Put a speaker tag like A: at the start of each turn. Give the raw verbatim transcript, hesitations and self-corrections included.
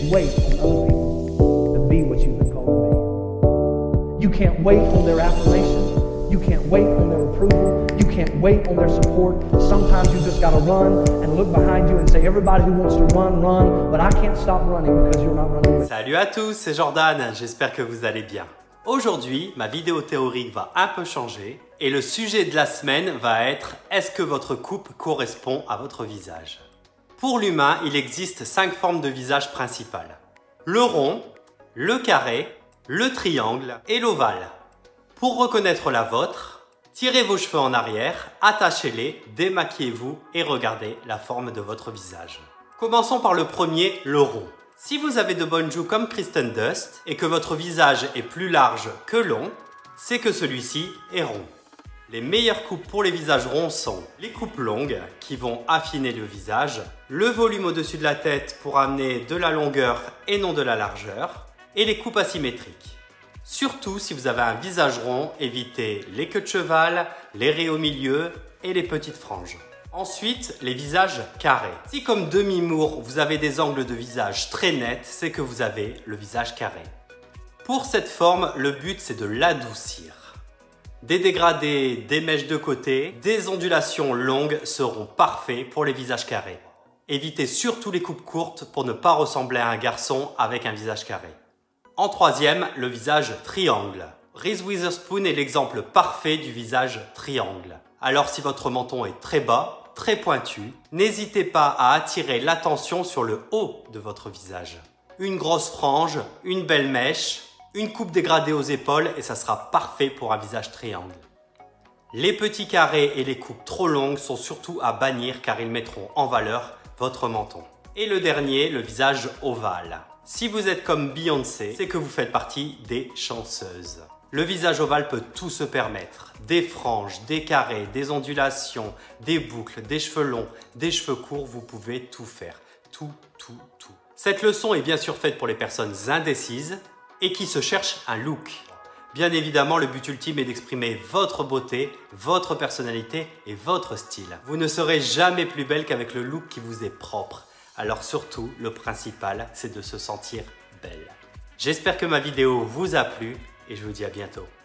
A: wait on other people to be what you've been called to be. You can't wait on their affirmation. You can't wait on their approval. You can't wait on their support. Sometimes you just got to run and look behind you and say, everybody who wants to run, run, but I can't stop running because you're not running with me.
B: Salut à tous, c'est Jordan, j'espère que vous allez bien. Aujourd'hui, ma vidéo théorique va un peu changer et le sujet de la semaine va être « Est-ce que votre coupe correspond à votre visage ?» Pour l'humain, il existe cinq formes de visage principales. Le rond, le carré, le triangle et l'ovale. Pour reconnaître la vôtre, tirez vos cheveux en arrière, attachez-les, démaquillez-vous et regardez la forme de votre visage. Commençons par le premier, le rond. Si vous avez de bonnes joues comme Kristen Dust et que votre visage est plus large que long, c'est que celui-ci est rond. Les meilleures coupes pour les visages ronds sont les coupes longues qui vont affiner le visage, le volume au-dessus de la tête pour amener de la longueur et non de la largeur, et les coupes asymétriques. Surtout si vous avez un visage rond, évitez les queues de cheval, les raies au milieu et les petites franges. Ensuite, les visages carrés. Si comme Demi Moore, vous avez des angles de visage très nets, c'est que vous avez le visage carré. Pour cette forme, le but c'est de l'adoucir. Des dégradés, des mèches de côté, des ondulations longues seront parfaits pour les visages carrés. Évitez surtout les coupes courtes pour ne pas ressembler à un garçon avec un visage carré. En troisième, le visage triangle. Reese Witherspoon est l'exemple parfait du visage triangle. Alors si votre menton est très bas, très pointu, n'hésitez pas à attirer l'attention sur le haut de votre visage. Une grosse frange, une belle mèche, une coupe dégradée aux épaules et ça sera parfait pour un visage triangle. Les petits carrés et les coupes trop longues sont surtout à bannir car ils mettront en valeur votre menton. Et le dernier, le visage ovale. Si vous êtes comme Beyoncé, c'est que vous faites partie des chanceuses. Le visage ovale peut tout se permettre. Des franges, des carrés, des ondulations, des boucles, des cheveux longs, des cheveux courts, vous pouvez tout faire. Tout, tout, tout. Cette leçon est bien sûr faite pour les personnes indécises et qui se cherchent un look. Bien évidemment, le but ultime est d'exprimer votre beauté, votre personnalité et votre style. Vous ne serez jamais plus belle qu'avec le look qui vous est propre. Alors surtout, le principal, c'est de se sentir belle. J'espère que ma vidéo vous a plu et je vous dis à bientôt.